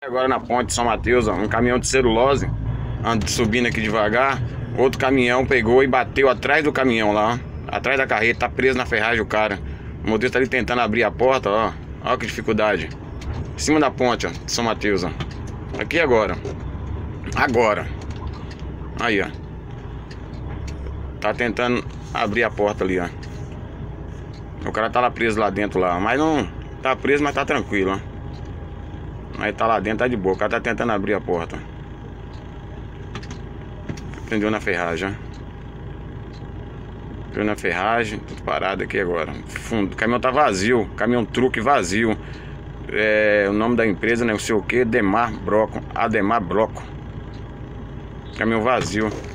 Agora na ponte de São Mateus, ó, um caminhão de celulose subindo aqui devagar. Outro caminhão pegou e bateu atrás do caminhão lá, ó, atrás da carreta, tá preso na ferragem o cara. O motorista tá ali tentando abrir a porta, ó. Ó que dificuldade. Em cima da ponte, ó, de São Mateus, ó. Aqui agora. Agora. Aí, ó. Tá tentando abrir a porta ali, ó. O cara tá lá preso lá dentro lá. Mas não tá preso, mas tá tranquilo, ó. Aí tá lá dentro, tá de boa. O cara tá tentando abrir a porta. Prendeu na ferragem, ó. Prendeu na ferragem. Tô parado aqui agora. Fundo. O caminhão tá vazio. Caminhão truque vazio. O nome da empresa, né? Não sei o que. Ademar Bloco. Caminhão vazio.